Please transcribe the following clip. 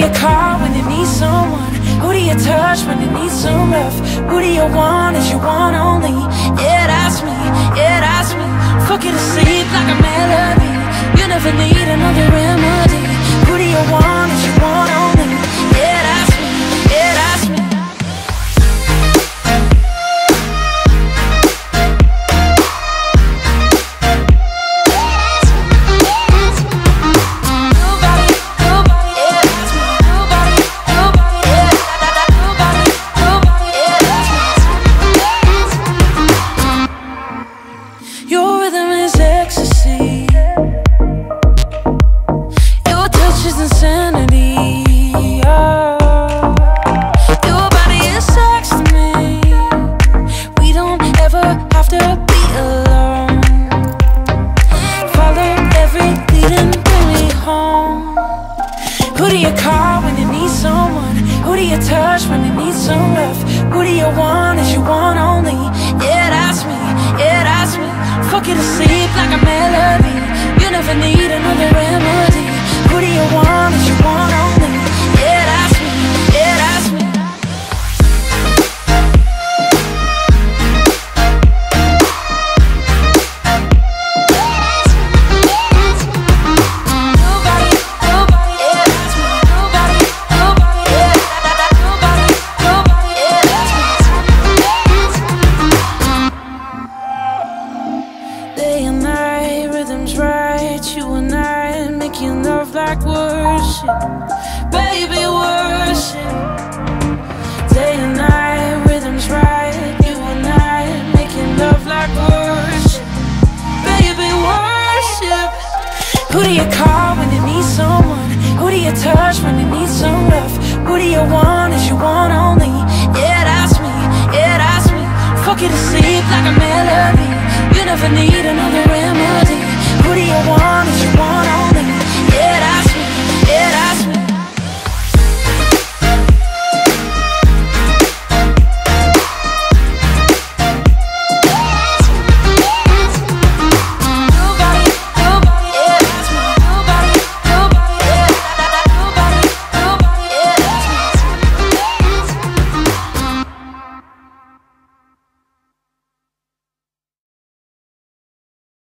you call when you need someone? Who do you touch when you need some love? Who do you want? Is you want only? Yeah, that's me, yeah, that's me. Fuck you to sleep like a melody. You never need another remedy. Who do you want? Is you want only? Yeah, that's me, yeah, that's me. Who do you call when you need someone? Who do you touch when you need some love? Who do you want? Is you want only? Yeah, that's me, yeah, that's me. Fuck you to sleep like a melody. You never need another remedy. Who do you want? Is you want only? Yeah, that's me, yeah, that's me. You and I making love like worship, baby, worship. Day and night, rhythms right. You and I making love like worship, baby, worship. Who do you call when you need someone? Who do you touch when you need some love? Who do you want? Is you want only? Yeah, that's me, yeah, that's me. Fuck you to sleep like a melody. You never need another remedy. Who do you want? Is you want